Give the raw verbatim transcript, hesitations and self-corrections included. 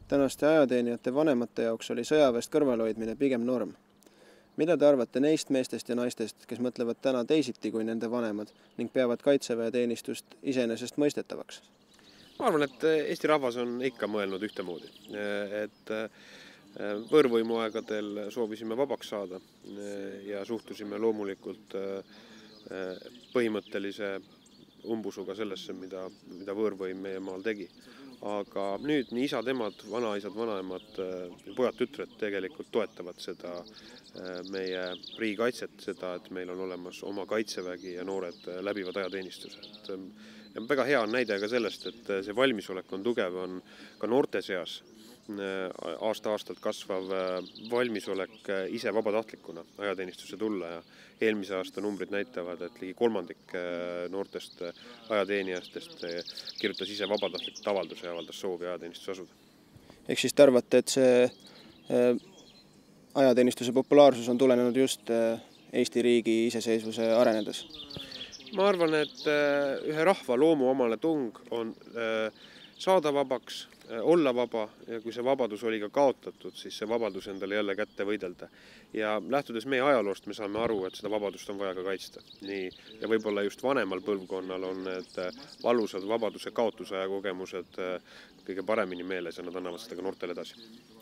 Tänaste ajateenijate vanemate jaoks oli sõjaväest kõrvalhoidmine pigem norm. Mida te arvate neist meestest ja naistest, kes mõtlevad täna teisiti kui nende vanemad ning peavad kaitseväeteenistust iseenesest mõistetavaks? Ma arvan, et Eesti rahvas on ikka mõelnud ühtemoodi. Et võõrvõimu aegadel soovisime vabaks saada ja suhtusime loomulikult põhimõttelise umbusuga sellesse, mida, mida võõrvõim meie maal tegi. Aga nüüd nii isad, emad, vanaisad, vanaemad, pojad, tütred tegelikult toetavad seda meie riigikaitset, seda, et meil on olemas oma kaitsevägi ja noored läbivad ajateenistused. Ja väga hea on näide ka sellest, et see valmisolek on tugev, on ka noorte seas aasta-aastalt kasvav valmisolek ise vabatahtlikuna ajateenistusse tulla ja eelmise aasta numbrid näitavad, et ligi kolmandik noortest ajateenijastest kirjutas ise vabatahtlikult avalduse ja avaldas soovi ajateenistusse asuda. Ehk siis te arvate, et see ajateenistuse populaarsus on tulenenud just Eesti riigi iseseisvuse arenedes? Ma arvan, et ühe rahva loomu omale tung on saada vabaks, olla vaba ja kui see vabadus oli ka kaotatud, siis see vabadus endale jälle kätte võidelda. Ja lähtudes meie ajaloost me saame aru, et seda vabadust on vaja ka kaitsta. Nii, ja võib-olla just vanemal põlvkonnal on need valusad vabaduse kaotusaja kogemused kõige paremini meeles ja nad annavad seda ka noortele edasi.